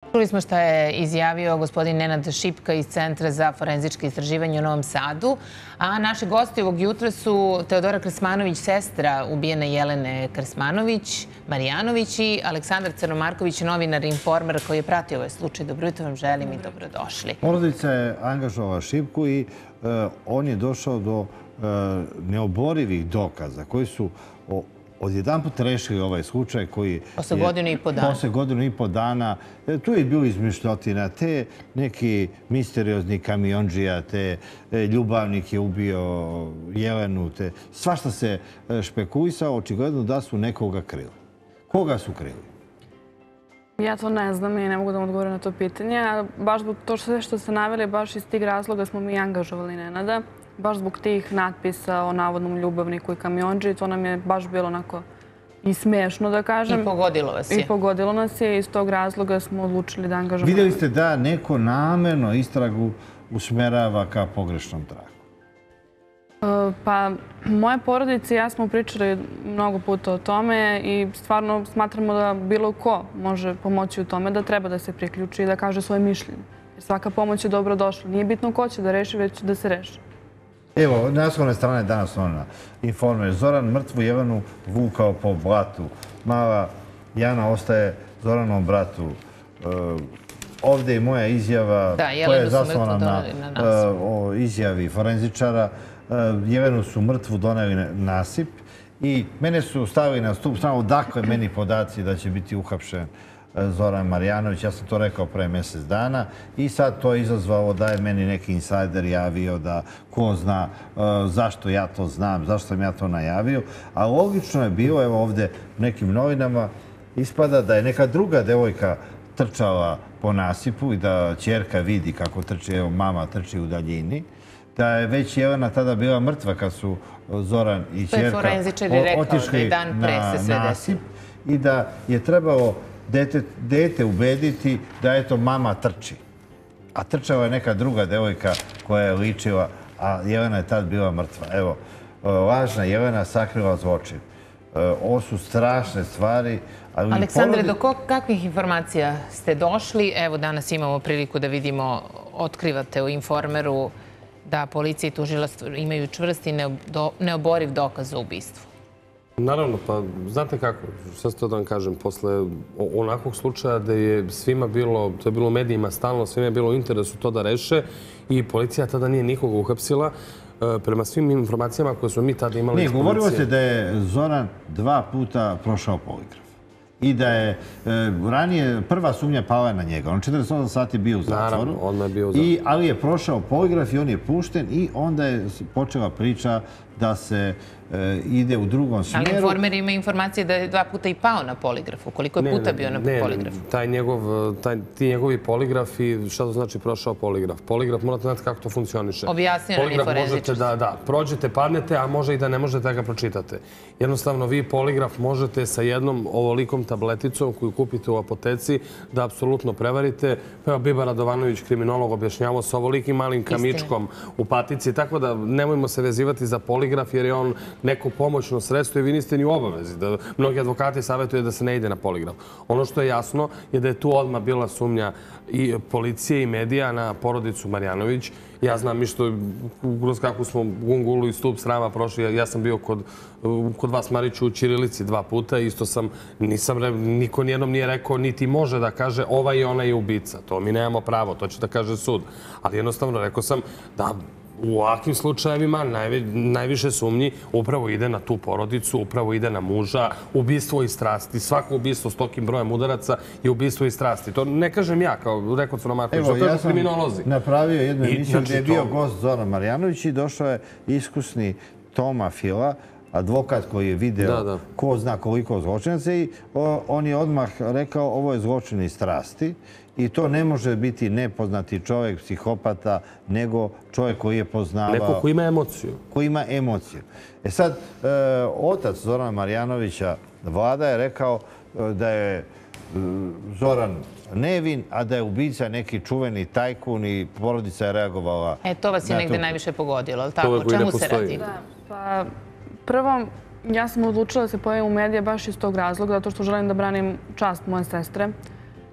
Čuli smo šta je izjavio gospodin Nenad Šipka iz Centra za forenzičke istraživanje u Novom Sadu. A naši gosti ovog jutra su Teodora Krsmanović, sestra ubijene Jelene Krsmanović-Marjanović i Aleksandar Crnomarković, novinar Informer koji je pratio ovaj slučaj. Dobro jutro vam želim i dobrodošli. Porodica je angažovala Šipku i on je došao do neoborivih dokaza koji su odjedanput rešili ovaj slučaj koji je... Posle godinu i po dana. Posle godinu i po dana. Tu je bilo izmišljotina. Te neki misteriozni kamiondžija, te ljubavnik je ubio Jelenu, te svašta se špekulisao, očigledno da su nekoga krili. Koga su krili? Ja to ne znam i ne mogu da vam odgovorim na to pitanje. Baš zbog to sve što ste naveli, baš iz tih razloga smo mi angažovali Nenada. Baš zbog tih natpisa o navodnom ljubavniku i kamiondži, to nam je baš bilo onako i smešno, da kažem. I pogodilo vas je. I pogodilo nas je i iz tog razloga smo odlučili da angažujemo. Vidjeli ste da neko namerno istragu usmerava ka pogrešnom tragu? Pa, moja porodica i ja smo pričali mnogo puta o tome i stvarno smatramo da bilo ko može pomoći u tome, da treba da se priključi i da kaže svoje mišljenje. Jer svaka pomoć je dobro došla. Nije bitno ko će da reši, već da se reši. Evo, naslovne strane danas ona Informer. Zoran mrtvu Jelenu vukao po blatu. Mala Jana ostaje Zoranovom bratu. Ovdje je moja izjava koja je zasnovana na izjavi forenzičara. Jelenu su mrtvu doneli nasip i mene su stavili na stup. Samo odakle meni podaci da će biti uhapšen Zoran Marjanović. Ja sam to rekao pre mjesec dana i sad to je izazvalo da je meni neki insajder javio da ko zna zašto ja to znam, zašto sam ja to najavio. A logično je bilo, evo ovdje u nekim novinama ispada da je neka druga devojka trčala po nasipu i da ćerka vidi kako trči, evo mama trči u daljini. Da je već Jelena tada bila mrtva kad su Zoran i ćerka otišli na nasip i da je trebalo dete ubediti da eto mama trči. A trčala je neka druga devojka koja je ličila, a Jelena je tad bila mrtva. Evo, lažna Jelena sakrila zločin. Ovo su strašne stvari. Aleksandre, do kakvih informacija ste došli? Evo, danas imamo priliku da vidimo, otkrivate u Informeru da policija i tužilaštvo imaju čvrst i neoboriv dokaz za ubistvu. Naravno, pa znate kako, šta ste to da vam kažem, posle onakvog slučaja da je svima bilo, to je bilo u medijima stalno, svima je bilo u interesu to da reše i policija tada nije nikoga uhapsila. Prema svim informacijama koje smo mi tada imali iz policije... Govorilo se da je Zoran 2 puta prošao poligraf i da je ranije prva sumnja pala na njega. On 48 sati bio u zatvoru. Naravno, odmah je bio u zatvoru. Ali je prošao poligraf i on je pušten i onda je počela priča da se ide u drugom smjeru. Ali Informer ima informacije da je 2 puta i pao na poligrafu. Koliko je puta bio na poligrafu? Ti njegovi poligrafi, šta to znači prošao poligraf? Poligraf morate znati kako to funkcioniše. Objasnio nam je forenzičar. Da, prođete, padnete, a može i da ne možete da ga pročitate. Jednostavno, vi poligraf možete sa jednom ovolikom tableticom koju kupite u apoteci da apsolutno prevarite. Evo, Biba Radovanović, kriminolog, objašnjavao sa ovolikim malim kamičkom u patici. Tako da nemojmo se vezivati za poligraf jer je on neko pomoćno sredstvo i vi niste ni u obavezi. Mnogi advokati savjetuju da se ne ide na poligraf. Ono što je jasno je da je tu odmah bila sumnja i policije i medija na porodicu Marjanović. Ja znam išto kroz kakvu smo gungulu i stup srama prošli. Ja sam bio kod vas, Mariću, u Ćirilici 2 puta. Isto sam, niko nijednom nije rekao niti može da kaže ova i ona je ubica. To mi nemamo pravo, to će da kaže sud. Ali jednostavno rekao sam da u ovakvim slučajevima najviše sumnji upravo ide na tu porodicu, upravo ide na muža, ubistvo i strasti. Svako ubistvo s tokim brojem udaraca je ubistvo i strasti. To ne kažem ja, kao rekao Crnomarković, to kažu kriminolozi. Ja sam napravio jednu emisiju gdje je bio gost Zoran Marjanović i došao je iskusni Toma Fila, advokat koji je video ko zna koliko zločinaca i on je odmah rekao ovo je zločin iz strasti i to ne može biti nepoznati čovjek, psihopata, nego čovjek koji je poznavao... Neko koji ima emociju. Koji ima emociju. E sad, otac Zorana Marjanovića, Vlada, je rekao da je Zoran nevin, a da je ubica neki čuveni tajkun i porodica je reagovala... To vas je negde najviše pogodilo, ali tako? O čemu se radi? Pa, prvo, ja sam odlučila da se pojavim u medije baš iz tog razloga, zato što želim da branim čast moje sestre.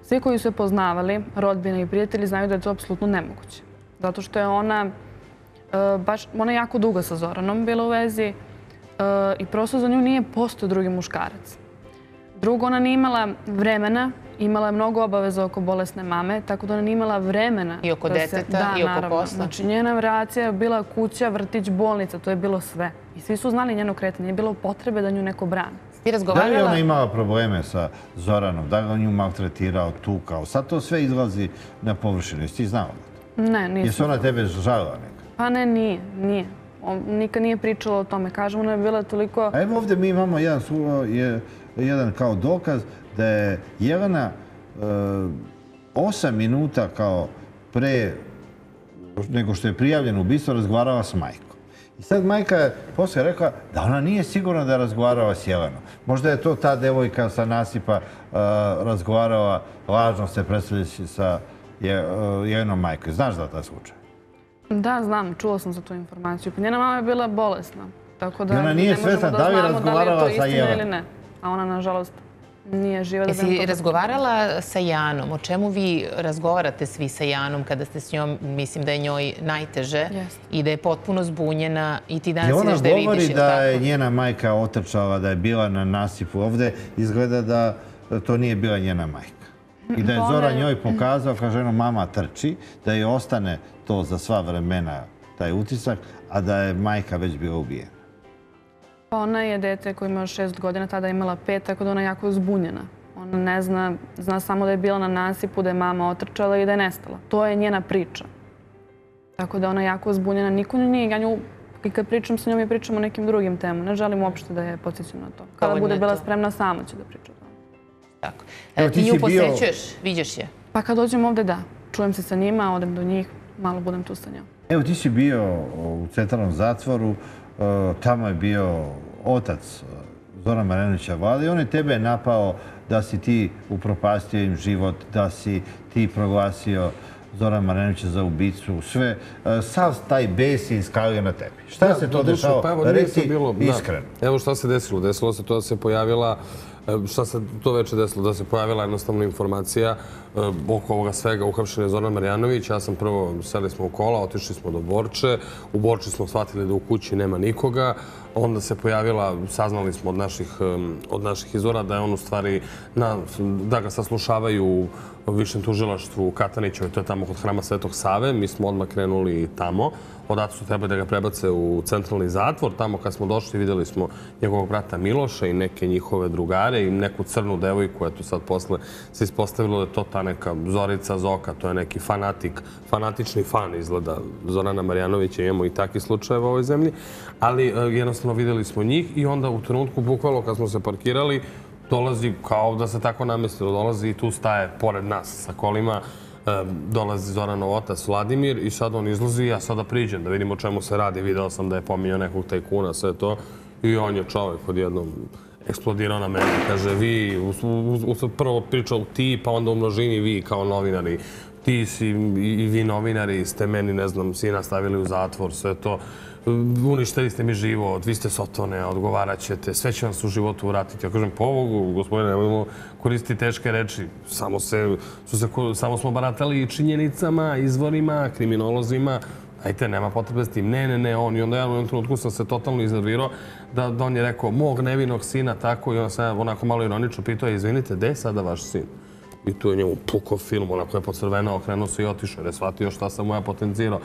Svi koji su je poznavali, rodbine i prijatelji, znaju da je to apsolutno nemoguće. Zato što je ona je jako dugo sa Zoranom bila u vezi i prosto za nju nije postao drugi muškarac. Drugo, ona nije imala vremena, imala je mnogo obaveza oko bolesne mame, tako da ona nije imala vremena. I oko deteta, i oko posla. Znači, njena reakcija je bila kuća, vrtić, bolnica, to je bilo sve. I svi su znali njeno kretanje, nije bilo potrebe da nju neko brani. Da li je ona imala probleme sa Zoranom? Da li on nju maltretirao, tukao? Sad to sve izlazi na površinu. Jesi ti znala? Ne, nisam. Jesi ona tebe žalila neka? Pa ne, nije. Nikad nije pričala o tome. Kažem, ona je bila toliko... A evo ovdje mi imamo jedan kao dokaz da je Jelena 8 minuta kao pre nego što je prijavljeno ubistvo razgovarala s majkom. I sad majka je poslije rekla da ona nije sigurna da je razgovarala s Jelenom. Možda je to ta devojka sa nasipa razgovarala, lažno se predstavljajući sa Jelenom majkom. Znaš da je taj slučaj? Da, znam. Čula sam za tu informaciju. Pa njena mama je bila bolesna. Tako da i ona nije svesna da li je razgovarala sa Jelenom. A ona, nažalost, nije živa. Jesi razgovarala sa Janom? O čemu vi razgovarate svi sa Janom kada ste s njom? Mislim da je njoj najteže i da je potpuno zbunjena i ti danas ideš da je vidiš. Ona govori da je njena majka otrčala, da je bila na nasipu. Ovdje izgleda da to nije bila njena majka. I da je Zoran njoj pokazao, kaže mama trči, da je ostane to za sva vremena, taj utisak, a da je majka već bila ubijena. Pa ona je dete koje ima 6 godina, tada je imala 5, tako da ona je jako zbunjena. Ona ne zna samo da je bila na nasipu, da je mama otrčala i da je nestala. To je njena priča. Tako da ona je jako zbunjena. Niko nije, ja nju, i kad pričam sa njom, ja pričam o nekim drugim temama. Ne želim uopšte da je podsjećam na to. Kada bude bila spremna, sama će da priča o tome. Tako. Ti nju posećuješ, viđeš je? Pa kad dođem ovde, da. Čujem se sa njima, odem do njih, malo budem tu sa njom. Evo, ti si bio u centralnom zatvoru. Tamo je bio otac Zorana Marjanovića Vlade i on je tebe napao da si ti upropastio im život, da si ti proglasio Zorana Marjanovića za ubicu, sve. Sav taj bes je iskalio na tebi. Šta se to dešao? Reci iskreno. Evo šta se desilo. Desilo se to da se pojavila šta se to veče desilo? Da se pojavila jednostavno informacija oko ovoga svega uhapšen je Zoran Marjanović. Ja sam prvo, seli smo u kola, otišli smo do Borče. U Borči smo shvatili da u kući nema nikoga. Onda se pojavila, saznali smo od naših izvora da je on u stvari, da ga saslušavaju u višem tužilaštvu u Katanićevoj, to je tamo kod Hrama Svetog Save. Mi smo odmah krenuli tamo. Odatle su trebali da ga prebace u centralni zatvor. Tamo kad smo došli vidjeli smo njegovog brata Miloša i neke njihove drugare i neku crnu devojku. Eto sad posle se ispostavilo da je to ta neka Zorica Zoka. To je neki fanatični fan izgleda Zorana Marjanovića. Imamo i takih slučajeva u ovoj zemlji. Ali jednostavno vidjeli smo njih i onda u trenutku bukvalno kad smo se parkirali dolazi, kao da se tako namestilo, dolazi i tu staje pored nas sa kolima. Dolazi Zoranov otac Vladimir i sad on izlazi i ja sada priđem da vidim o čemu se radi. Video sam da je pominjao nekog tajkuna, sve to. I on je čovjek odjednom eksplodirao na mene. Kaže, vi, prvo pričao ti, pa onda u množini vi kao novinari. Ti si i vi novinari ste meni, ne znam, sina stavili u zatvor, sve to. Uništili ste mi život, vi ste sotone, odgovarat ćete, sve će vam se u životu vratiti. Ja kažem, povogu, gospodine, nemojmo koristiti teške reči. Samo smo baratali činjenicama, izvorima, kriminolozima. Ajte, nema potrebe s tim. Ne, on. I onda ja u jednom trenutku sam se totalno iznervirao da on je rekao, mog nevinog sina, tako. I onda sam onako malo ironično pitao, izvinite, gde je sada vaš sin? I tu je njemu pukao film, onako je pocrvenao, okrenuo se i otišao, jer je shvatio šta sam mu ja potencirao.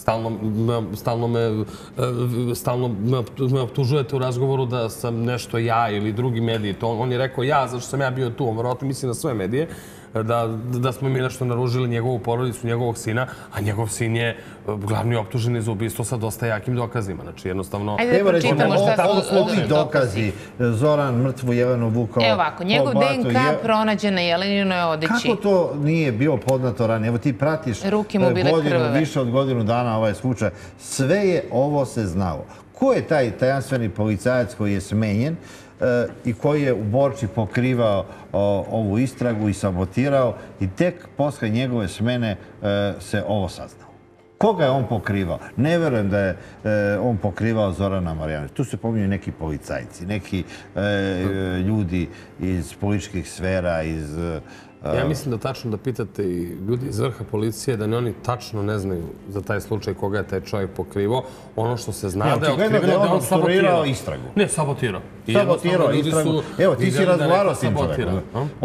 Stalno me optužujete u razgovoru da sam nešto ja ili drugi mediji. On je rekao ja, zašto sam ja bio tu, on vjerojatno misli na sve medije, da smo mi nešto naružili njegovu porodicu, njegovog sina, a njegov sin je glavni optuženi za ubistvo sa dosta jakim dokazima. Znači, jednostavno... Ajde da pročitamo šta su ovi dokazi. Zoran mrtvu Jelenu vukao... Evo ovako, njegov DNK pronađen na Jeleninoj odeći. Kako to nije bilo poznato ranije? Evo ti pratiš više od godinu dana ovaj slučaj. Sve je ovo se znalo. Ko je taj tajanstveni policajac koji je smenjen i koji je u Borči pokrivao ovu istragu i sabotirao i tek posle njegove smene se ovo saznalo? Koga je on pokrivao? Ne verujem da je on pokrivao Zorana Marjanovića. Tu se pominju neki policajci, neki ljudi iz političkih sfera, iz Ja mislim da tačno da pitate i ljudi iz vrha policije da oni tačno ne znaju za taj slučaj koga je taj čovjek pokrivo. Ono što se zna da je otkriveno da je on sabotirao istragu. Ne, sabotirao. Sabotirao istragu. Evo, ti si razgovarao s tim čovjekom.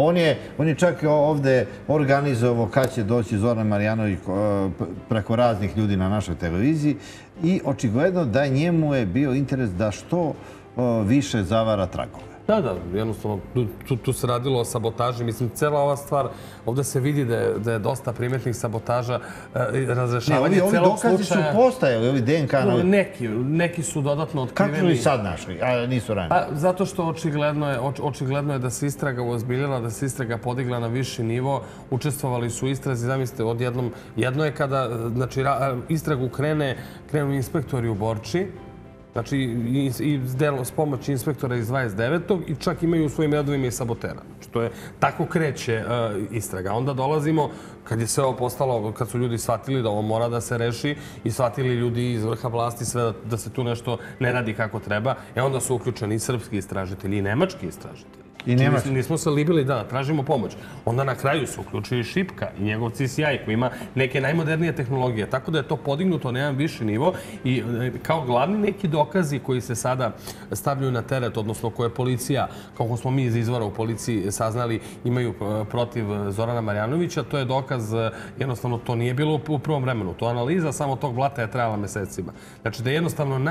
On je čak ovde organizovao kad će doći Zoran Marjanović preko raznih ljudi na našoj televiziji i očigledno da njemu je bio interes da što više zavara tragove. Da, jednostavno, tu se radilo o sabotaži. Mislim, cela ova stvar, ovdje se vidi da je dosta primetnih sabotaža, razrešavanje celog slučaja. Ovi dokazi su postajali, ovi DNK. Neki su dodatno otkriveni. Kako su i sad našli, a nisu ranije? Zato što očigledno je da se istraga uozbiljila, da se istraga podigla na viši nivo. Učestvovali su u istrazi, zamislite, odjednom. Jedno je kada istragu krenu inspektori u Borči, znači i s pomoći inspektora iz 29. i čak imaju u svojim redovima i sabotera. Znači, to je, tako kreće istraga. Onda dolazimo, kad je sve ovo postalo, kad su ljudi shvatili da ovo mora da se reši i shvatili ljudi iz vrha vlasti sve da se tu nešto ne radi kako treba, onda su uključeni i srpski istražitelji i nemački istražitelji. Nismo se libili da tražimo pomoć. Onda na kraju se uključuje Šipka i njegov CSI koji ima neke najmodernije tehnologije. Tako da je to podignuto na jedan viši nivo i kao glavni neki dokazi koji se sada stavljaju na teret, odnosno koje policija, kako smo mi iz izvora u policiji saznali, imaju protiv Zorana Marjanovića, to je dokaz, jednostavno to nije bilo u prvom vremenu. To analiza samo tog blata je trajala mesecima. Znači da jednostavno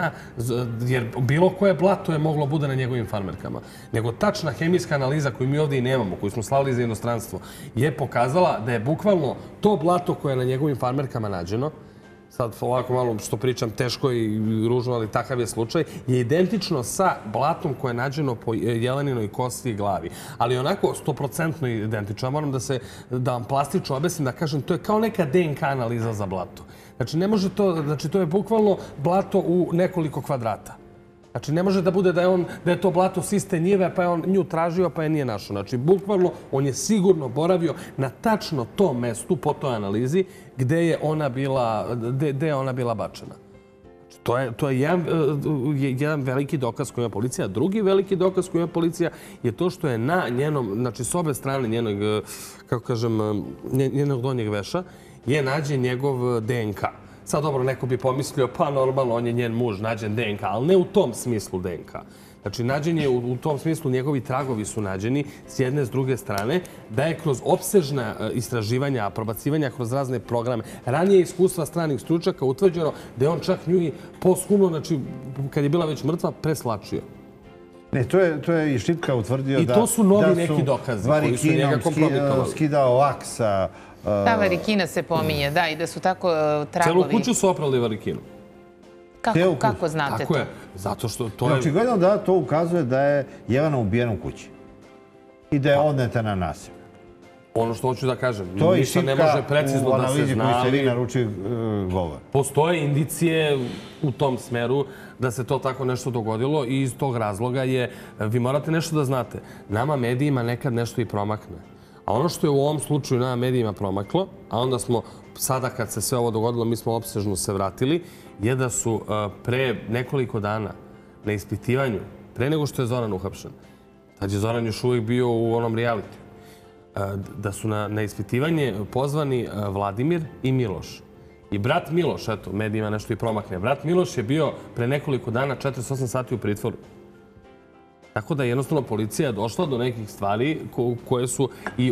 jer bilo koje blato je moglo bude na njegovim farmerkama. Nego tačna hemijska analiza koju mi ovdje i nemamo, koju smo slali za inostranstvo, je pokazala da je bukvalno to blato koje je na njegovim farmerkama nađeno, sad ovako malo što pričam teško i ružno, ali takav je slučaj, je identično sa blatom koje je nađeno po Jeleninoj kosti i glavi. Ali onako 100% identično. Ja moram da vam plastično objasnim, da kažem, to je kao neka DNK analiza za blato. Znači, ne može to, znači, to je bukvalno blato u nekoliko kvadrata. Znači, ne može da bude da je to blato s iste njive, pa je on nju tražio, pa je nije našao. Znači, bukvalno, on je sigurno boravio na tačno tom mestu, po toj analizi, gde je ona bila bačena. To je jedan veliki dokaz koji ima policija. Drugi veliki dokaz koji ima policija je to što je na njenom, znači, s obe strane njenog, kako kažem, njenog donjeg veša, je nađen njegov DNK. Sad, dobro, neko bi pomislio, pa normalno, on je njen muž, nađen DNK, ali ne u tom smislu DNK. Znači, nađen je u tom smislu, njegovi tragovi su nađeni s jedne, s druge strane, da je kroz opsežna istraživanja, probacivanja kroz razne programe, ranije iskustva stranih stručnjaka utvrđeno da je on čak nju i posthumno, znači, kad je bila već mrtva, preslačio. Ne, to je i Šipka utvrdio da... I to su novi neki dokazi koji su njega kompromitovali. Skidao laksa. Ta varikina se pominje, da, i da su tako tragovi... Celu kuću su oprali varikinu. Kako znate to? Tako je, zato što to je... Očigledno da to ukazuje da je Jelena ubijena u kući i da je odneta na nasilje. Ono što hoću da kažem, ništa ne može precizno da se zna, ali postoje indicije u tom smeru da se to tako nešto dogodilo i iz tog razloga je, vi morate nešto da znate, nama medijima nekad nešto i promakne. A ono što je u ovom slučaju nama medijima promaklo, a onda smo sada kad se sve ovo dogodilo, mi smo opsežno se vratili, je da su pre nekoliko dana na ispitivanju, pre nego što je Zoran uhapšen, tad je Zoran još uvijek bio u onom realitiju, da su na ispitivanje pozvani Vladimir i Miloš. I brat Miloš, eto, medijima nešto i promakne, brat Miloš je bio pre nekoliko dana 48 sati u pritvoru. Tako da jednostavno policija je došla do nekih stvari koje su i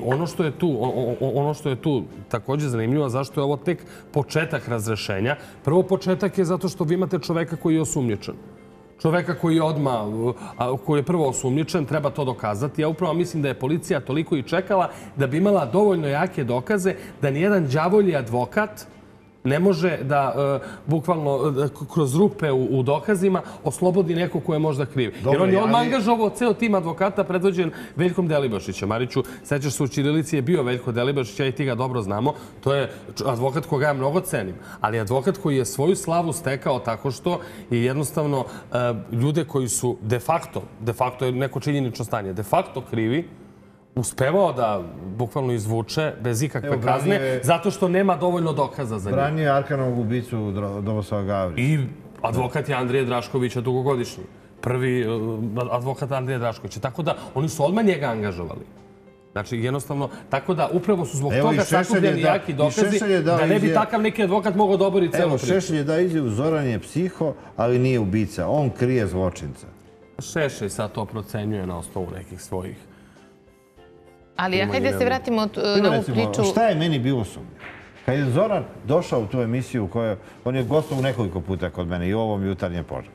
ono što je tu također zanimljivo, zašto je ovo tek početak razrešenja. Prvo početak je zato što vi imate čoveka koji je osumnjičen. Čoveka koji je prvo osumnjičen, treba to dokazati. Ja upravo mislim da je policija toliko i čekala da bi imala dovoljno jake dokaze da nijedan đavolji advokat ne može da bukvalno kroz rupe u dokazima oslobodi neko ko je možda kriv. Jer on je odmah angažovao ceo tim advokata predvođen Veljkom Delibašićem. Mariću, sećaš se, u ćirilici je bio Veljko Delibašić, ja i ti ga dobro znamo. To je advokat koga ja mnogo cenim. Ali advokat koji je svoju slavu stekao tako što je jednostavno ljude koji su de facto je neko činjenično stanje, de facto krivi, uspevao da bukvalno izvuče bez ikakve kazne, zato što nema dovoljno dokaza za njih. Branio je Arkanovog ubicu Dobroslava Gavrića. I advokat je Andrije Draškovića dugogodišnji. Prvi advokat Andrije Draškovića. Tako da oni su odmah njega angažovali. Znači, jednostavno, tako da upravo su zbog Evo, toga i Šešelj je sakupljeni jaki dokazi da ne bi takav neki advokat mogao da obori celu priču. Šešelj je dao izjavu, Zoran je psiho, ali nije ubica. On krije zločinca. Šešelj sad to procenjuje na osnovu nekih svojih. Ali hajde se vratimo na ovu priču. Šta je meni bilo sumnje? Kad je Zoran došao u tu emisiju, on je gostovao nekoliko puta kod mene i u ovom Jutarnjem požaru.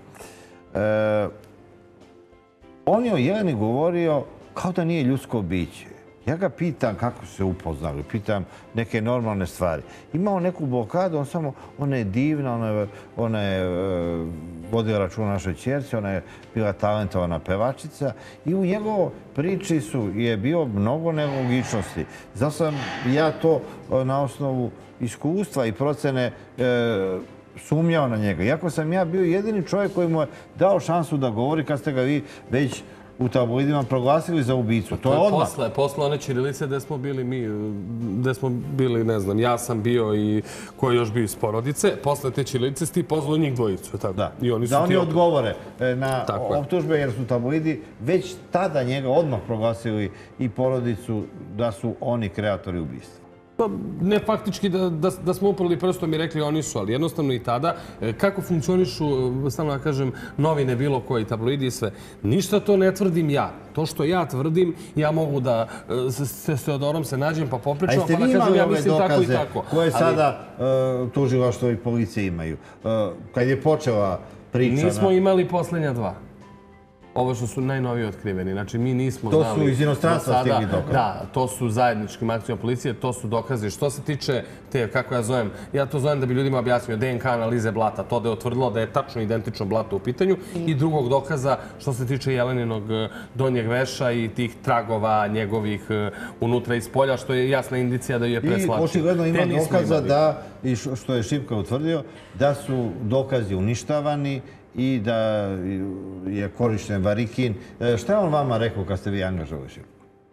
On je o Jeleni govorio kao da nije ljudsko biće. Ja ga pitam kako se upoznali, pitam neke normalne stvari. Imao neku blokadu, ona je divna, ona je vodila računa o našoj ćerci, ona je bila talentovana pevačica i u njegovoj priči je bio mnogo nelogičnosti. Zato sam ja to na osnovu iskustva i procene sumnjao na njega. Iako sam ja bio jedini čovjek koji mu je dao šansu da govori kad ste ga vi već u tabloidima proglasili za ubicu. To je odmah. Posle one ćirilice gde smo bili mi, gde smo bili, ne znam, ja sam bio i ko je još bio iz porodice. Posle te ćirilice si ti pozvao njih dvojicu. Da, da oni odgovore na optužbe jer su tabloidi već tada njega odmah proglasili i porodicu da su oni kreatori ubistva. Ne faktički da smo uprli prstom i rekli oni su, ali jednostavno i tada kako funkcionišu, stalno da kažem, novine bilo koji, tabloidi i sve. Ništa to ne tvrdim ja. To što ja tvrdim, ja mogu da s Teodorom se nađem pa popričam, pa da kažem ja mislim tako i tako. Koje sada tužilaštvo i policije imaju? Kad je počela priča... Nismo imali poslednja dva. Ovo što su najnoviji otkriveni. Znači, mi nismo znali... To su iz inostranstva stigli dokazi. Da, to su zajedničkim akcijama policije, to su dokazi. Što se tiče te, kako ja zovem, ja to zovem da bi ljudima objasnio DNK analize blata, to da je utvrdilo da je tačno identično blato u pitanju i drugog dokaza što se tiče Jeleninog donjeg veša i tih tragova njegovih unutra i spolja, što je jasna indicija da ju je preslačio. I očigledno ima dokaza da, i što je Šipka utvrdio, da su dokazi uništavani i da je korišten varikin. Šta je on vama rekao kad ste vi angažovali Šipku?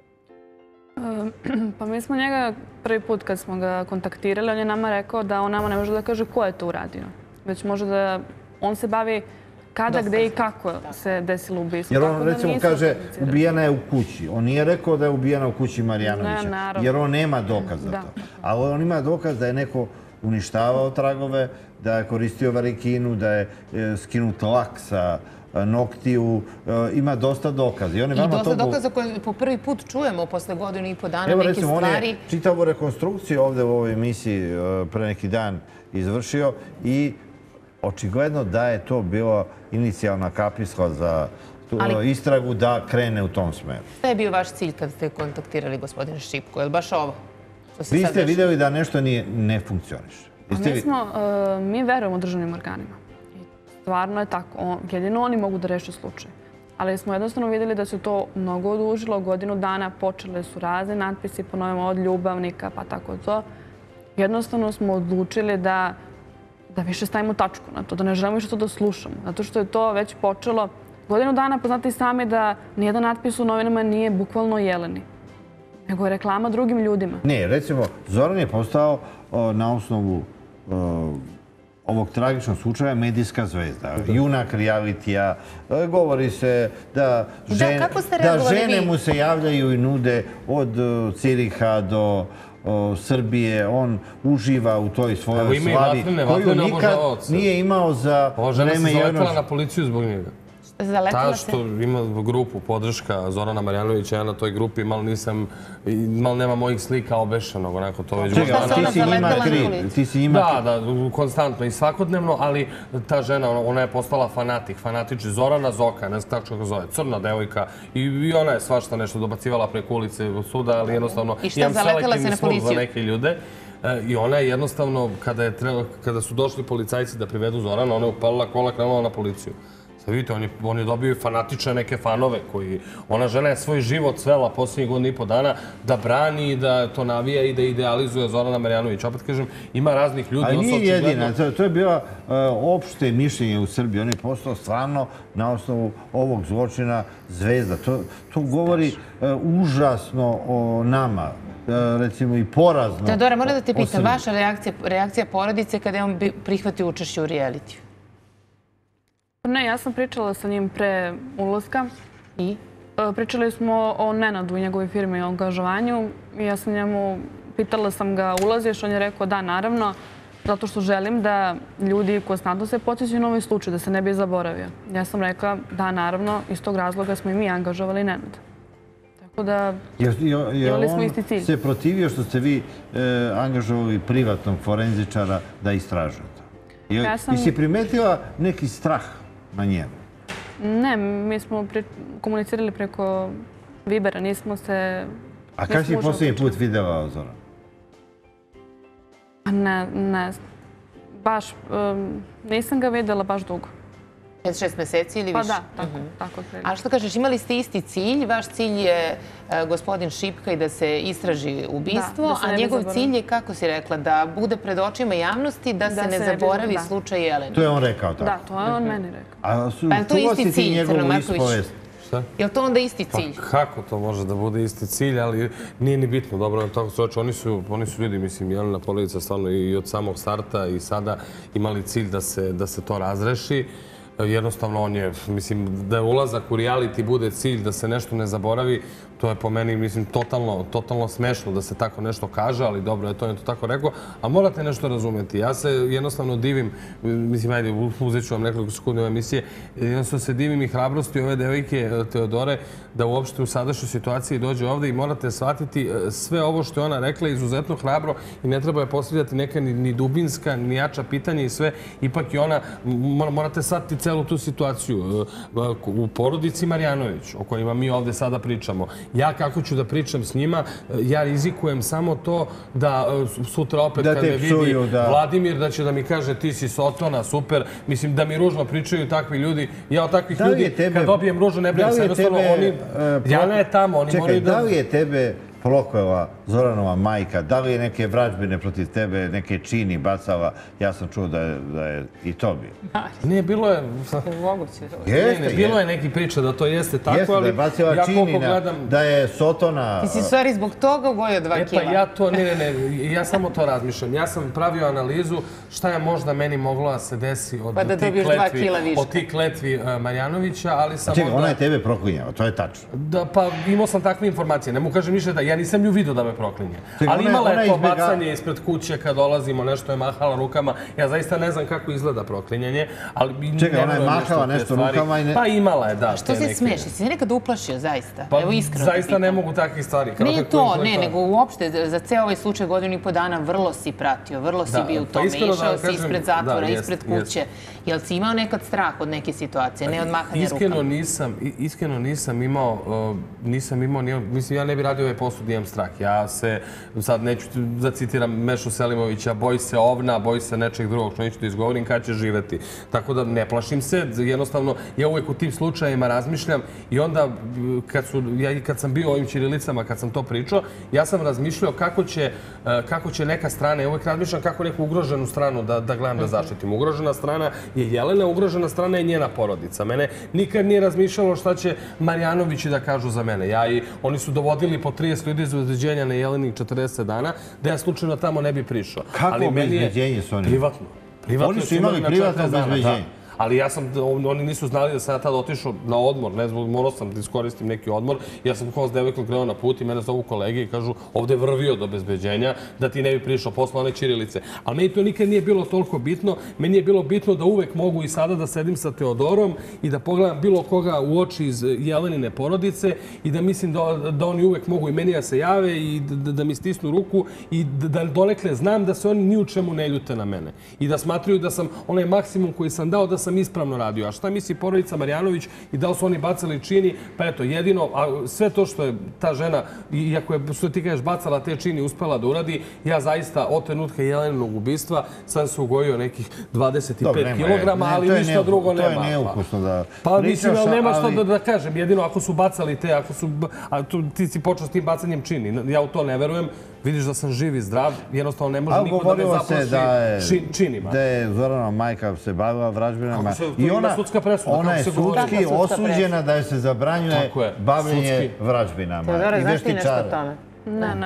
Pa mi smo njega prvi put kad smo ga kontaktirali, on je nama rekao da on nama ne može da kaže ko je to uradio. Već može da on se bavi kada, gde i kako se desilo ubistvo. Jer on recimo kaže ubijena je u kući. On nije rekao da je ubijena u kući Marjanovića. Jer on nema dokaz za to. Ali on ima dokaz da je neko uništavao tragove, da je koristio varikinu, da je skinut lak sa noktiju. Ima dosta dokaza. I dosta dokaza koje po prvi put čujemo posle godinu i po dana neke stvari. On je čitavu rekonstrukciju ovde u ovoj emisiji pre neki dan izvršio i očigledno da je to bila inicijalna kapisla za istragu da krene u tom smeru. Šta je bio vaš cilj kad ste kontaktirali gospodina Šipku? Je li baš ovo? Vi ste vidjeli da nešto ne funkcioniše. Mi verujemo državnim organima. Stvarno je tako. Jedino oni mogu da reše slučaj. Ali smo jednostavno vidjeli da se to mnogo odužilo. Godinu dana počele su razne natpisi, ponovimo od ljubavnika pa tako to. Jednostavno smo odlučili da više stavimo tačku na to, da ne želimo više to da slušamo. Zato što je to već počelo. Godinu dana poznate i sami da nijedan natpis u novinama nije bukvalno Jeleni, nego je reklama drugim ljudima. Ne, recimo, Zoran je postao na osnovu ovog tragičnog slučaja medijska zvezda. Junak realitija. Govori se da žene mu se javljaju i nude od Ciriha do Srbije. On uživa u toj svojoj slavi koju nikad nije imao za vreme... Ova žena se zaletela na policiju zbog njega. Ta što ima grupu podrška Zorana Marjanovića, ja na toj grupi malo nema mojih slika obešenog, onako to već... Čekaj, ti si njima kriv. Da, konstantno i svakodnevno, ali ta žena, ona je postala fanatič Zorana Zoka, ne znam tako što ga zove, crna devojka i ona je svašta nešto dobacivala preko ulice suda, ali jednostavno imam selektivni sluh za neke ljude. I ona je jednostavno, kada su došli policajci da privedu Zorana, ona je upalila kola, krenula na policiju. Sad vidite, on je dobio fanatične neke fanove koji... Ona žena je svoj život svela posljednjih godina i po dana da brani, da to navija i da idealizuje Zorana Marjanovića. Opet kažem, ima raznih ljudi... Ali nije jedina. To je bilo opšte mišljenje u Srbiji. On je postao stvarno na osnovu ovog zločina zvezda. To govori užasno o nama. Recimo i porazno. Teodora, moram da te pitam, vaša reakcija porodice kada je on prihvatio učešće u realitiju? Ne, ja sam pričala sa njim pre ulaska. I? Pričali smo o Nenadu i njegovoj firmi i o angažovanju. Ja sam njemu, pitala sam ga, ulaziš? On je rekao da, naravno, zato što želim da ljudi konstantno se podsjećaju na ovaj slučaj, da se ne bi zaboravio. Ja sam rekla da, naravno, iz tog razloga smo i mi angažovali Nenada. Tako da imali smo isti cilj. On se protivio što ste vi angažovali privatnog forenzičara da istražujete. I si primetila neki strah na njemu? Ne, mi smo komunicirali preko Vibera, nismo se... A kada si posljednji put videla Zorana? Ne, baš, nisam ga videla baš dugo. 5-6 meseci ili više? Pa da, tako. A što kažeš, imali ste isti cilj? Vaš cilj je gospodin Šipka i da se istraži ubistvo, a njegov cilj je, kako si rekla, da bude pred očima javnosti, da se ne zaboravi slučaj Jelene. To je on rekao tako? Da, to je on meni rekao. A čuva si ti njegovu ispovest? Je li to onda isti cilj? Pa kako to može da bude isti cilj, ali nije ni bitno. Dobro, na tako se oči, oni su ljudi, mislim, Jelena porodica stvarno i od samog starta i sada imali cilj da se to razreši. Jednostavno, on je, mislim, da je ulazak u reality bude cilj, da se nešto ne zaboravi, to je po meni, mislim, totalno smešno da se tako nešto kaže, ali dobro, je to tako rekao. A morate nešto razumeti. Ja se jednostavno divim, mislim, ajde, uzet ću vam nekoliko sekundi ove emisije, jednostavno se divim i hrabrosti ove devojke Teodore da uopšte u sadašnjoj situaciji dođe ovde i morate shvatiti sve ovo što je ona rekla izuzetno hrabro i ne treba je postavljati neka ni dubinska, ni jača pitanja i sve. Ipak i ona, morate shvatiti celu tu situaciju. U porodici Marjanović, o kojima mi ovde sada pričamo, ja kako ću da pričam s njima, ja rizikujem samo to da sutra opet kad me vidi Vladimir, da će da mi kaže ti si sotona, super. Mislim da mi ružno pričaju takvi ljudi. Ja od takvih ljudi kad dobijem ružno ne brinem se. Jednostavno oni, Jana je tamo, oni moraju da... Čekaj, da li je tebe Polokova, Zoranova majka, da li je neke vražbine protiv tebe, neke čini bacala? Ja sam čuo da je i to bio. Ne, bilo je... Bilo je neki priča da to jeste tako, ali... Jeste, da je bacila čini, da je sotona... Ti si stvari zbog toga ugojio 2 kila. Pa ja to, ne, ja samo to razmišljam. Ja sam pravio analizu šta je možda meni moglo da se desi od tih kletvi Marjanovića, ali sam onda... Čekaj, ona je tebe proklinjala, to je tačno. Da, pa imao sam takve informacije. Ne mu kažem ništa da ja nisam ju vidio da me proklinje. Ali imala je to bacanje ispred kuće kad dolazimo, nešto je mahala rukama. Ja zaista ne znam kako izgleda proklinjanje. Čekaj, ona je mahala nešto rukama i ne... Pa imala je, da. Što se smiješ? Si se nekad uplašio, zaista? Evo iskreno. Zaista ne mogu takvih stvari. Nije to, ne, nego uopšte za ceo ovaj slučaj 1,5 dana vrlo si pratio, vrlo si bio u tome. Išao si ispred zatvora, ispred kuće. Jel si imao nekad strah od neke situacije, ne od mahanja rukama? Iskreno nisam imao, mislim, ja ne bih radio ovaj posao da imam strah. Ja se, sad neću da citiram Mešu Selimovića, boj se ovna, boj se nečeg drugog, što neću da izgovorim, kad će živeti. Tako da ne plašim se, jednostavno, ja uvijek u tim slučajima razmišljam i onda, kad sam bio ovim ćirilicama, kad sam to pričao, ja sam razmišljao kako će neka strana, ja uvijek razmišljam kako neku ugroženu stranu da gledam da zaštitim. Ugrožena strana je Jelena, ugrožena strana je njena porodica. Mene nikad nije razmišljalo šta će Marjanovići da kažu za mene. Oni su dovodili po 30 ljudi iz obezbeđenja na Jelenih 40 dana, da ja slučajno tamo ne bi prišao. Kako obezbeđenje su oni? Privatno. Oni su imali privatno obezbeđenje? Ali oni nisu znali da sam ja tada otišao na odmor, ne znam, morao sam da iskoristim neki odmor. Ja sam kao s devojkom krenuo na put i mene zovu kolege i kažu ovde je vrvio od obezbeđenja da ti ne bi prišao posle one ćirilice. Ali meni to nikad nije bilo toliko bitno. Meni je bilo bitno da uvek mogu i sada da sedim sa Teodorom i da pogledam bilo koga u oči iz Jelenine porodice i da mislim da oni uvek mogu i meni da se jave i da mi stisnu ruku i da donekle znam da se oni ni u čemu ne ljute na mene. I da smatraju da sam onaj maksimum koji sam dao da sam ispravno radio. A šta misli porodica Marjanović i da li su oni bacali čini? Pa eto, jedino, a sve to što je ta žena, iako je, što ti kažeš, bacala te čini, uspela da uradi, ja zaista od trenutka Jelenog ubistva sam se ugojio nekih 25 kilograma, ali ništa drugo nema. To je neukusno da... Pa mislim, ali nema što da kažem. Jedino ako su bacali te, ako su... Ti si počeo s tim bacanjem čini. Ja u to ne verujem. Vidiš da sam živ i zdrav, jednostavno ne može niko da me zaplaši činima. Da je Zoranova majka se bavila vražbinama i ona je sudski osuđena da je se zabranjuje bavljenje vražbinama. Teodora, znaš ti nešto o tome? Ne znam.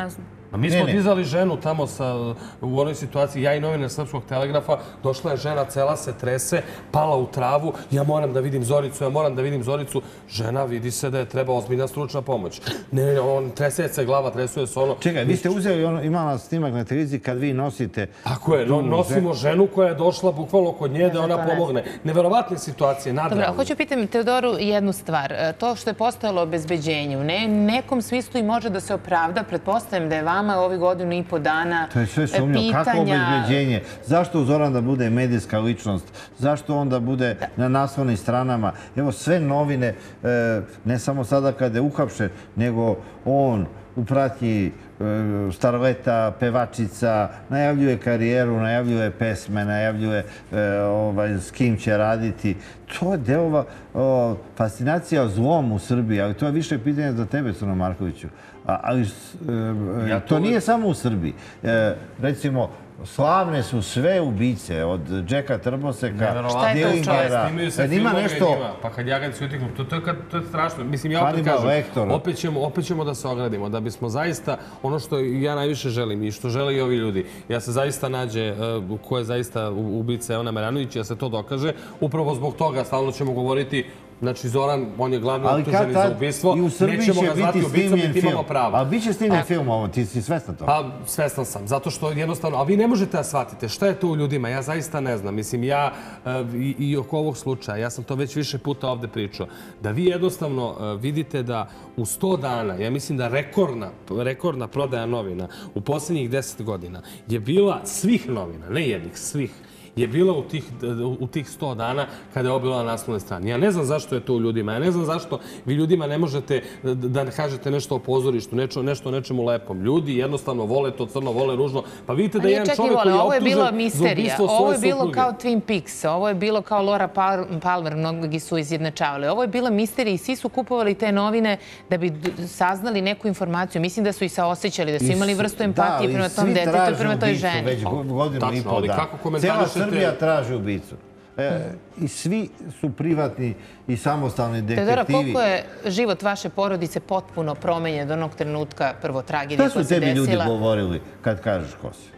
A mi smo dizali ženu tamo u onoj situaciji, ja i novinar Srpskog telegrafa, došla je žena, cela se trese, pala u travu, ja moram da vidim Zoricu, žena vidi se da je treba ozbiljna stručna pomoć. Ne, on trese se glava, tresuje se ono. Čekaj, vi ste uzeli, imala snimak na televiziji kad vi nosite... Tako je, nosimo ženu koja je došla bukvalno kod nje da ona pomogne. Neverovatne situacije, nadrealne. Dobro, hoću pitati Teodoru jednu stvar. To što je postojalo obezbeđenje, u nekom smislu i može da se opravda, pretpostavljam da je vama ovih godinu i po dana pitanja... To je sve sumnjivo. Kako obezbeđenje? Zašto Zoran da bude medijska ličnost? Zašto on da bude na naslovnim stranama? Evo, sve novine, ne samo sada kada je uhapšen, nego on u pratnji starleta, pevačica, najavljuje karijeru, najavljuje pesme, najavljuje s kim će raditi. To je deo fascinacija zlom u Srbiji, ali to je više pitanje za tebe, Crno Markoviću. Ali to nije samo u Srbiji. Recimo, slavne su sve ubice, od Džeka Trboseka, Dilingera. Ima nešto... Pa kad Jaganci utiknu, to je strašno. Mislim, ja opet kažem, opet ćemo da se ogradimo, da bismo zaista, ono što ja najviše želim i što žele i ovi ljudi, ja se zaista nađe ko je zaista ubica Jovana Marjanović, da se to dokaže. Upravo zbog toga stalno ćemo govoriti. Znači, Zoran, on je glavni optuženi za ubistvo. Nećemo ga zvati ubicom i imamo pravo. Ali bit će snimljen film ovo, ti si svestan toga? Pa, svestan sam. Zato što jednostavno, a vi ne možete da shvatite šta je to u ljudima. Ja zaista ne znam. Mislim, ja i oko ovog slučaja, ja sam to već više puta ovde pričao, da vi jednostavno vidite da u 100 dana, ja mislim da rekordna prodaja novina u posljednjih 10 godina je bila svih novina, ne jednih, svih, je bila u tih 100 dana kada je ovo bilo na naslovnoj strani. Ja ne znam zašto je to u ljudima. Ja ne znam zašto vi ljudima ne možete da kažete nešto o pozorištu, nešto o nečemu lepom. Ljudi jednostavno vole to crno, vole ružno. Pa vidite da je jedan čovjek koji je optužen za ubistvo svoje supruge. Ovo je bilo kao Twin Peaks, ovo je bilo kao Laura Palmer, mnogi su izjednačavali. Ovo je bila misterija i svi su kupovali te novine da bi saznali neku informaciju. Mislim da su i saosećali, da su imali vrstu empatije prema tom detetu i prema toj ženi. Već godinu i po dana. Srbija traži ubicu. I svi su privatni i samostalni detektivi. Teodora, koliko je život vaše porodice potpuno promenjen do onog trenutka prvo tragedije koja se desila? Šta su tebi ljudi govorili kad kažeš ko si?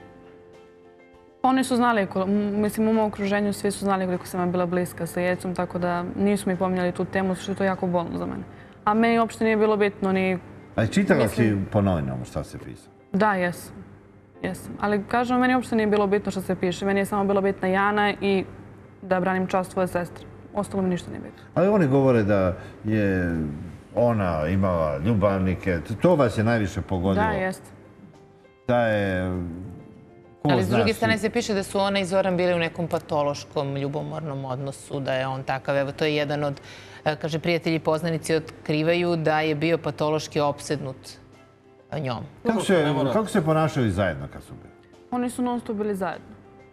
Oni su znali, mislim u mom okruženju svi su znali koliko sam bila bliska sa Jecom, tako da nisu mi pominjali tu temu, što je to jako bolno za mene. A meni uopšte nije bilo bitno ni... A čitala si po novinama šta se pisao? Da, jesam. Jesam. Ali kažem, meni uopšte nije bilo bitno što se piše. Meni je samo bila bitna Jana i da branim čast svoje sestre. Ostalo mi ništa nije bitno. Ali oni govore da je ona imala ljubavnike. To vas je najviše pogodilo. Da, jeste. Da je... Ali s druge strane se piše da su ona i Zoran bili u nekom patološkom ljubomornom odnosu, da je on takav. Evo, to je jedan od, kaže, prijatelji i poznanici otkrivaju da je bio patološki opsednut njom. Kako se ponašali zajedno kad su bili? Oni su non stop bili zajedno.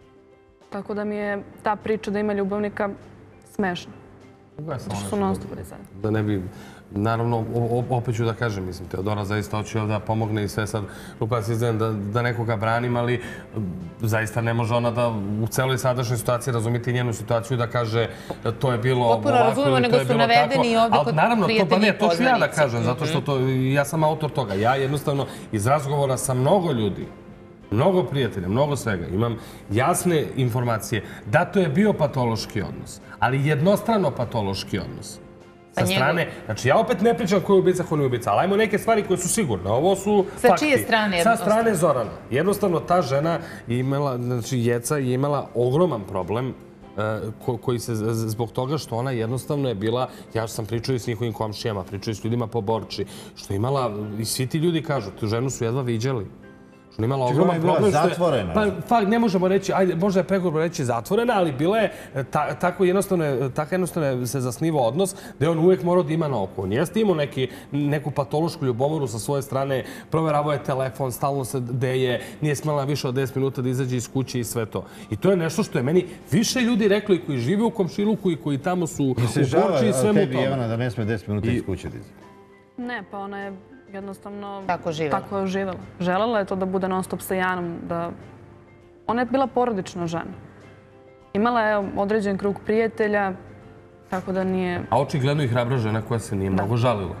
Tako da mi je ta priča da ima ljubavnika smešna. Što su non stop bili zajedno. Da ne bi, naravno, opet ću da kažem, mislim, Teodora zaista hoće da pomogne i sve sad lupa se izgledam da nekoga branim, ali zaista ne može ona da u celoj sadašnjoj situaciji razumiti njenu situaciju da kaže to je bilo ovako ili to je bilo tako. Potpuno razumemo, nego su navedeni i ovdje kod prijatelji i poznanici. To ću ja da kažem, zato što ja sam autor toga. Ja jednostavno iz razgovora sa mnogo ljudi, mnogo prijatelja, mnogo svega, imam jasne informacije da to je bio patološki odnos, ali jednostrano patološki odnos. Sa strane, znači ja opet ne pričam ko je ubica, ko nije ubica, ali ajmo neke stvari koje su sigurne. Ovo su fakti. Sa čije strane? Sa strane Zorana. Jednostavno ta žena je imala, znači Jeca je imala ogroman problem koji se zbog toga što ona jednostavno je bila, ja sam pričao i s njihovim komšijama, pričao i s ljudima po Borči, što je imala, i svi ti ljudi kažu, tu ženu su jedva viđali. Ona imala ogroman problem što je... Zatvorena. Pa ne možemo reći, ajde, možda je pregrubo reći zatvorena, ali bila je tako jednostavno se zasnivao odnos da je on uvijek morao da ima na oko. On jeste imao neku patološku ljubomoru sa svoje strane, proveravao je telefon, stalno se deje, nije smela više od 10 minuta da izađe iz kuće i sve to. I to je nešto što je meni više ljudi rekli koji žive u komšiluku i koji tamo su u Borči i svemu tome. Se žava tebi, Jevana, da ne sme 10 minuta iz kuće da izađe? Ne, pa ona je jednostavno tako živjela. Želela je to da bude non stop sa Janom. Ona je bila porodična žena. Imala je određen krug prijatelja, tako da nije... A očigledno i hrabra žena koja se nije mnogo žalila.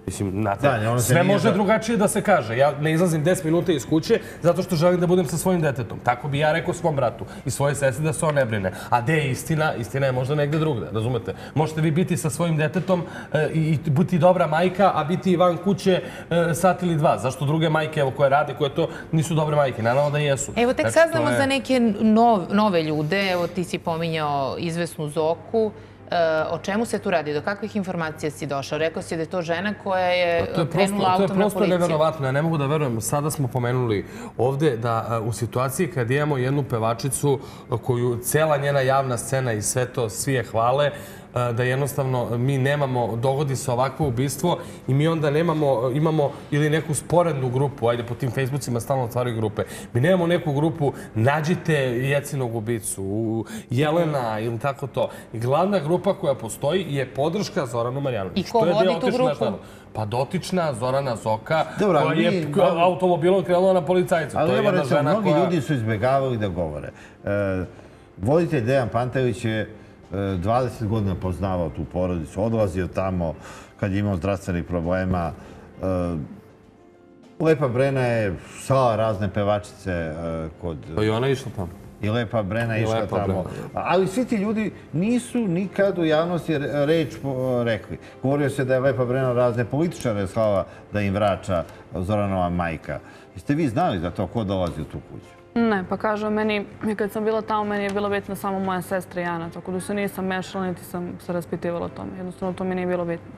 Mislim, znate, sve može drugačije da se kaže. Ja ne izlazim 10 minuta iz kuće zato što želim da budem sa svojim detetom. Tako bi ja rekao svom bratu i svoje sestri da se on ne brine. A gde je istina? Istina je možda negde drugde, razumete? Možete vi biti sa svojim detetom i biti dobra majka, a biti van kuće sat ili dva. Zašto druge majke, evo, koje rade, koje to nisu dobre majke? Naravno da jesu. Evo, tek saznamo za neke nove ljude. Evo, ti si pominjao izvesnu Zoku. O čemu se tu radi? Do kakvih informacija si došao? Rekao si da je to žena koja je krenula autom na policiju. To je prosto neverovatno. Ja ne mogu da verujem. Sada smo pomenuli ovde da u situaciji kad imamo jednu pevačicu koju cela njena javna scena i sve to, svi je hvale, da jednostavno mi nemamo, dogodi se ovakvo ubistvo i mi onda imamo ili neku sporednu grupu, ajde po tim Facebookima stalno otvaraju grupe, mi nemamo neku grupu nađite Jecinog ubicu, Jelena ili tako to. I glavna grupa koja postoji je podrška Zoranu Marjanoviću. I ko vodi tu grupu? Pa dotična Zorana Zoka koja je automobilom krenula na policajcu. Ali evo recimo, mnogi ljudi su izbjegavali da govore. Voditelj Dejan Pantević je 20 godina poznavao tu porodicu, odlazio tamo kad je imao zdravstvenih problema. Lepa Brena je slala razne pevačice kod... Pa i ona je išla tamo. I Lepa Brena je išla tamo. Ali svi ti ljudi nisu nikad u javnosti reč rekli. Govorio se da je Lepa Brena razne političare slala da im vraća Zoranova majka. Jeste vi znali za to ko dolazi u tu kuću? Ne, pa kažem, meni, kad sam bila tamo, meni je bila bitna samo moja sestra Jana, tako da se nisam mešala, niti sam se raspitivala o tome. Jednostavno, to mi nije bilo bitno.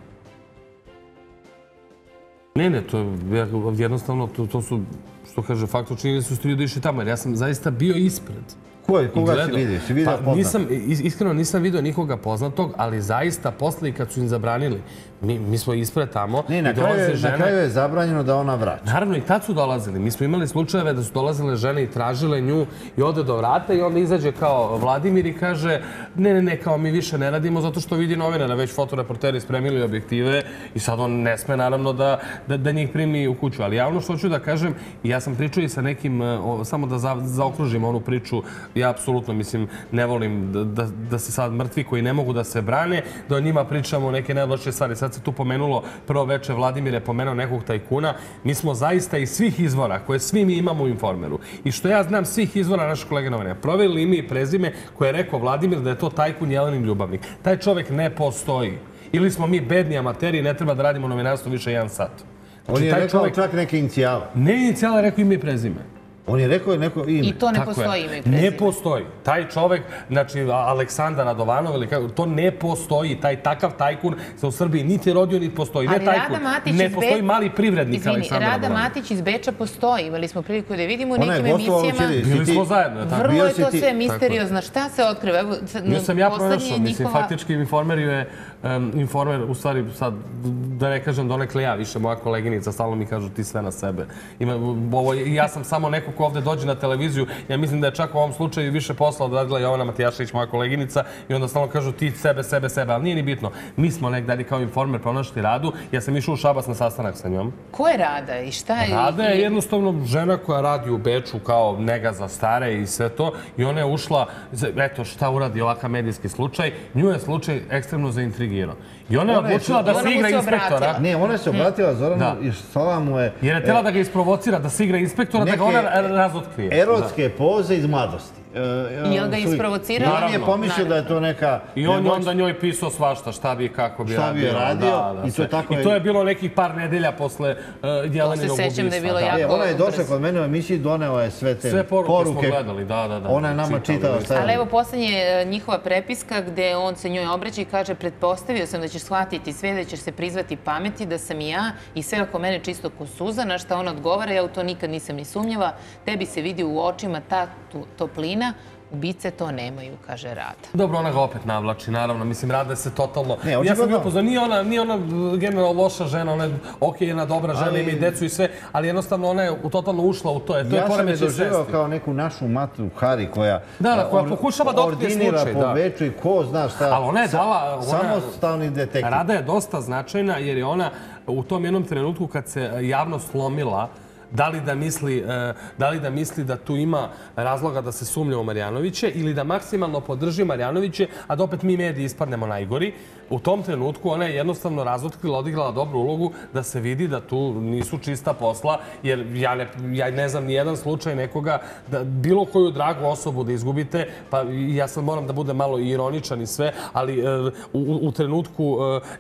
Ne, to jednostavno, to su, što kaže, faktor činjeni su ljudi išli tamo, jer ja sam zaista bio ispred. Koga si vidio? Si vidio poznat? Iskreno nisam vidio nikoga poznatog, ali zaista posle i kad su im zabranili, mi smo ispred tamo. Ne, na kraju je zabranjeno da ona vraća. Naravno, i tad su dolazili. Mi smo imali slučajeve da su dolazile žene i tražile nju i ode do vrata i onda izađe kao Vladimir i kaže ne, kao mi više ne radimo zato što vidi novinara, već fotoreporteri spremili objektive i sad on ne sme naravno da njih primi u kuću. Ali ja ono što hoću da kažem, i ja sam pričao i sa nekim, samo da zaokružim onu priču, ja apsolutno, mislim, ne volim da se sad mrtvi koji ne mogu da se brane, da o njima pričamo neke najlošije stvari. Sad se tu pomenulo, prvo veče Vladimir je pomenuo nekog tajkuna. Mi smo zaista iz svih izvora, koje svi mi imamo u Informeru, i što ja znam svih izvora naših kolega novinara, proverili ime i prezime koje je rekao Vladimir da je to tajkun Jelenin ljubavnik. Taj čovek ne postoji. Ili smo mi bedni amateri i ne treba da radimo novinarstvo više 1 sat. On je rekao čak neke inicijale. Ne inicijale, rekao ime i prezime. On je rekao neko ime. I to ne postoji ime i prezime. Ne postoji. Taj čovek, znači Aleksandar Radovanov, to ne postoji. Takav tajkun se u Srbiji niti rodio, niti postoji. Ne tajkun. Ne postoji mali privrednik Aleksandar Radovanov. Rada Matić iz Beča postoji. Imali smo priliku da je vidimo u nekim emisijama. Bili smo zajedno. Vrlo je to sve misteriozno. Šta se otkriva? Bio sam ja pronašao. Mislim, faktički Informer je Informer, u stvari, sad, da ne kažem donekle ja, više moja koleginica, stalno mi kažu ti sve na sebe. Ja sam samo neko ko ovde dođe na televiziju. Ja mislim da je čak u ovom slučaju više posla odradila Jovana Matijašević, moja koleginica, i onda stalno kažu ti sebe, ali nije ni bitno. Mi smo negdje kao Informer pronašli Radu. Ja sam išao u Šabac na sastanak sa njom. Ko je Rada i šta je? Rada je jednostavno žena koja radi u Beču kao nega za stare i sve to. I ona je ušla, eto šta uradi ovakav medijski slučaj. Nju je slučaj ekstremno zaintrigirao. I ona je odlučila da se igra inspektora. Ne, ona se obratila Zoranu i slala mu je... Jer je htjela da ga isprovocira, da se igra inspektora, da ga ona razotkrije. Erotske poze iz mladosti. I on ga isprovocirao? On je pomislio da je to neka... I on je onda njoj pisao svašta, šta bi i kako bi radio. Šta bi radio. I to je bilo nekih par nedelja posle Jeleninog ubistva. To se sećam da je bilo jako... Ona je došla kod mene u emisiji, donela je sve te poruke. Sve poruke smo gledali, da. Ona je nama čitala šta je. Ali evo poslednje njihova prepiska gde on se njoj obraća i kaže pretpostavio sam da ćeš shvatiti sve, da ćeš se prizvati pameti, da sam i ja i sve oko mene čisto ko suza, na šta ona odgovara, ja u to nikad nisam ni sumnjava, tebi se vidi u očima ta toplina, ubice to nemaju, kaže Rada. Dobro, ona ga opet navlači, naravno. Mislim, Rada se totalno... Ja sam bio pozvao, nije ona generalno loša žena, ona je jedna dobra žena, ima i decu i sve, ali jednostavno ona je totalno ušla u to. Ja sam je doživao kao neku našu Matu Hari koja pokušava da otkrije slučaj. Ordinira po Beču i ko zna šta. Ali ona je dala... Samostalni detektiv. Rada je dosta značajna jer je ona u tom jednom trenutku kad se javnost slomila Da li da misli da tu ima razloga da se sumnja u Marjanoviće ili da maksimalno podrži Marjanoviće, a da opet mi mediji ispadnemo najgori. U tom trenutku ona je jednostavno razotkrila, odigrala dobru ulogu da se vidi da tu nisu čista posla, jer ja ne znam ni jedan slučaj nekoga, da bilo koju dragu osobu da izgubite, pa ja sad moram da budem malo ironičan i sve, ali u trenutku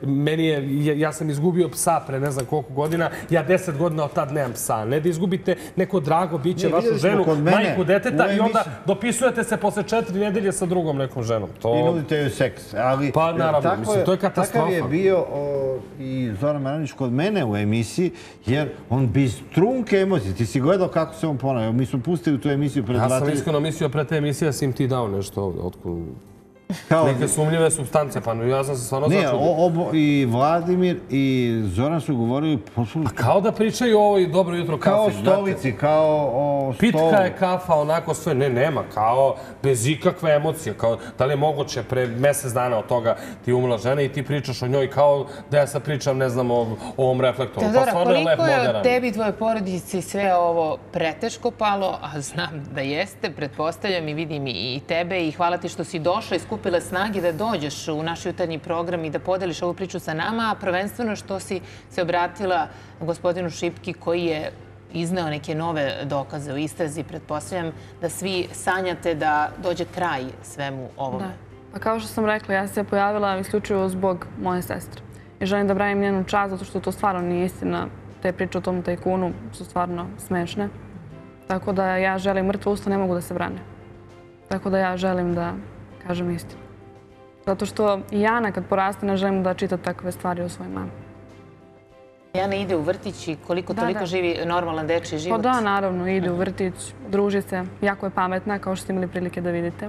ja sam izgubio psa pre ne znam koliko godina, ja 10 godina od tad nemam psa. Ne da izgubite neko drago biće, vašu ženu, majku deteta i onda dopisujete se posle 4 nedelje sa drugom nekom ženom. I nudite joj seks. Pa naravno, mislim, to je katastrofa. Takav je bio i Zoran Marjanović kod mene u emisiji, jer on bez trunke emocije. Ti si gledao kako se on ponavlja. Mi smo pustili tu emisiju pred Ja sam iskreno mislio pre te emisije da si im ti dao nešto ovdje. Kao... Neke sumnjive substance, pa ja sam se stvarno Ne, začudio. i Vladimir i Zoran su govorili... A kao da pričaju o ovoj dobro jutro kafi. Kao o stolici, kao o stolu. Pitka je kafa, onako sve. Ne, nema. Kao bez ikakve emocije. Kao da li je moguće pre mjesec dana od toga ti umrla žena i ti pričaš o njoj kao da ja sad pričam, ne znam, o ovom reflektoru. Teodora, koliko je od tebi i tvoje porodici sve ovo preteško palo, a znam da jeste, pretpostavljam i vidim i tebe i hvala ti što si došla i skupila snage da dođeš u naš jutarnji program i da podeliš ovu priču sa nama, a prvenstveno što si se obratila gospodinu Šipki koji je izneo neke nove dokaze u istrazi. Pretpostavljam da svi sanjate da dođe kraj svemu ovome. Da. Pa kao što sam rekla, ja se pojavila isključivo zbog moje sestre. I želim da branim njenu čast, zato što to stvarno nije istina. Te priče o tom tajkunu su stvarno smešne. Tako da ja želim, mrtva usta ne mogu da se brane. Tako da ja želim da kažem istinu. Zato što i Jana kad poraste ne želim da čita takve stvari o svojoj mami. Jana ide u vrtić i koliko toliko živi normalan dečiji život? Pa da, naravno, ide u vrtić, druži se. Jako je pametna, kao što ste imali prilike da vidite.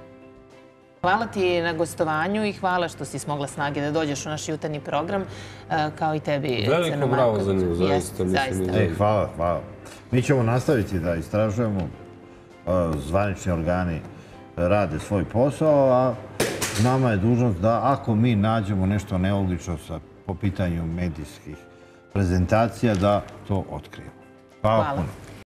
Hvala ti na gostovanju i hvala što si smogla snage da dođeš u naš jutarnji program, kao i tebi, Crno Marković. Veliko bravo za nju, zaista. Hvala. Mi ćemo nastaviti da istražujemo, zvanični organi rade svoj posao, a nama je dužnost da ako mi nađemo nešto nelogično po pitanju medijskih prezentacija, da to otkrijemo. Hvala puno.